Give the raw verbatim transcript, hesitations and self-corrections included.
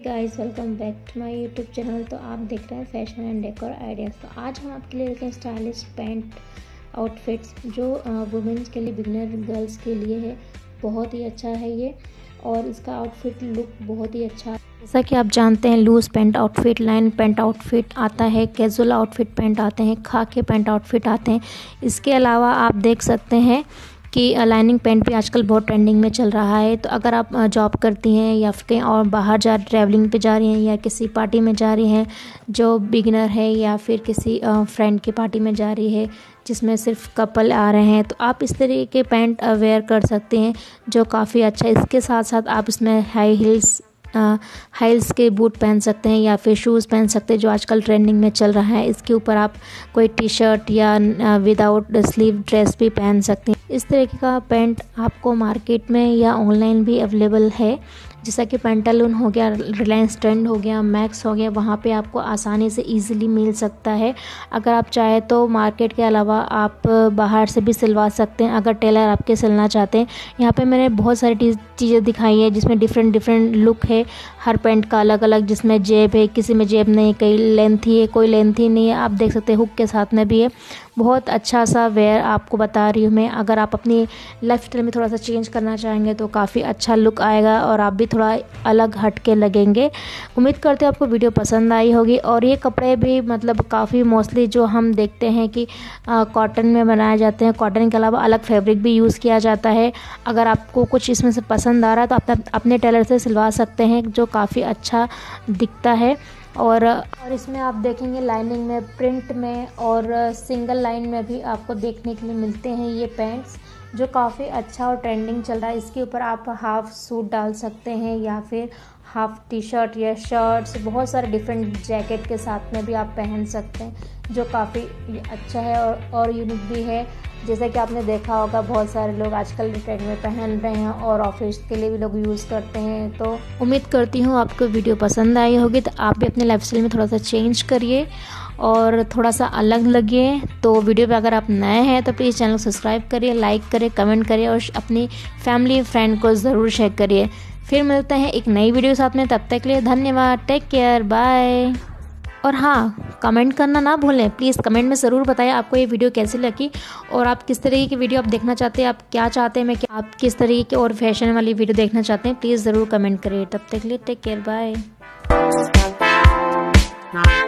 Guys, welcome back to my YouTube channel. तो आप देख रहे हैं फैशन एंड डेकोर आइडियाज़। तो आज हम आपके लिए लेके हैं स्टाइलिश पैंट आउटफिट्स जो वुमेन्स के लिए, बिगिनर गर्ल्स के लिए है। बहुत ही अच्छा है ये, और इसका आउटफिट लुक बहुत ही अच्छा है। जैसा कि आप जानते हैं, loose pant outfit, line pant outfit आता है, कैजुअल आउटफिट पैंट आते हैं, खाके पैंट आउटफिट आते हैं। इसके अलावा आप देख सकते हैं कि लाइनिंग पैंट भी आजकल बहुत ट्रेंडिंग में चल रहा है। तो अगर आप जॉब करती हैं या फिर कहीं और बाहर जा ट्रैवलिंग पे जा रही हैं या किसी पार्टी में जा रही हैं जो बिगिनर है, या फिर किसी फ्रेंड की पार्टी में जा रही है जिसमें सिर्फ कपल आ रहे हैं, तो आप इस तरीके के पैंट वेयर कर सकते हैं जो काफ़ी अच्छा है। इसके साथ साथ आप इसमें हाई हील्स हाई हील्स के बूट पहन सकते हैं या फिर शूज़ पहन सकते हैं जो आजकल ट्रेंडिंग में चल रहा है। इसके ऊपर आप कोई टी शर्ट या विदाउट स्लीव ड्रेस भी पहन सकते हैं। इस तरीके का पैंट आपको मार्केट में या ऑनलाइन भी अवेलेबल है, जैसा कि पेंटालून हो गया, रिलायंस ट्रेंड हो गया, मैक्स हो गया, वहाँ पे आपको आसानी से इजीली मिल सकता है। अगर आप चाहें तो मार्केट के अलावा आप बाहर से भी सिलवा सकते हैं, अगर टेलर आपके सिलना चाहते हैं। यहाँ पे मैंने बहुत सारी चीज़ें दिखाई है जिसमें डिफरेंट डिफरेंट लुक है हर पैंट का अलग अलग, जिसमें जेब है, किसी में जेब नहीं, कई लेंथी है, कोई लेंथी नहीं है। आप देख सकते हैं हुक के साथ में भी है। बहुत अच्छा सा वेयर आपको बता रही हूँ मैं। अगर आप अपनी लाइफ स्टाइल में थोड़ा सा चेंज करना चाहेंगे तो काफ़ी अच्छा लुक आएगा और आप भी थोड़ा अलग हट के लगेंगे। उम्मीद करते हैं आपको वीडियो पसंद आई होगी। और ये कपड़े भी मतलब काफ़ी मोस्टली जो हम देखते हैं कि कॉटन में बनाए जाते हैं, कॉटन के अलावा अलग फैब्रिक भी यूज़ किया जाता है। अगर आपको कुछ इसमें से पसंद आ रहा है तो आप अपने टेलर से सिलवा सकते हैं, जो काफ़ी अच्छा दिखता है। और और इसमें आप देखेंगे लाइनिंग में, प्रिंट में और सिंगल लाइन में भी आपको देखने के लिए मिलते हैं ये पैंट्स, जो काफ़ी अच्छा और ट्रेंडिंग चल रहा है। इसके ऊपर आप हाफ सूट डाल सकते हैं या फिर हाफ टी शर्ट या शर्ट्स, बहुत सारे डिफरेंट जैकेट के साथ में भी आप पहन सकते हैं, जो काफ़ी अच्छा है और, और यूनिक भी है। जैसा कि आपने देखा होगा, बहुत सारे लोग आजकल ट्रेंड में पहन रहे हैं और ऑफिस के लिए भी लोग यूज़ करते हैं। तो उम्मीद करती हूँ आपको वीडियो पसंद आई होगी। तो आप भी अपने लाइफस्टाइल में थोड़ा सा चेंज करिए और थोड़ा सा अलग लगिए। तो वीडियो पे अगर आप नए हैं तो प्लीज़ चैनल को सब्सक्राइब करिए, लाइक करिए, कमेंट करिए और अपनी फैमिली फ्रेंड को ज़रूर शेयर करिए। फिर मिलते हैं एक नई वीडियो के साथ में, तब तक के लिए धन्यवाद, टेक केयर, बाय। और हाँ, कमेंट करना ना भूलें प्लीज़। कमेंट में ज़रूर बताएं आपको ये वीडियो कैसी लगी और आप किस तरीके की वीडियो आप देखना चाहते हैं, आप क्या चाहते हैं मैं क्या आप किस तरीके की और फैशन वाली वीडियो देखना चाहते हैं, प्लीज़ ज़रूर कमेंट करिए। तब तक के लिए टेक केयर, बाय।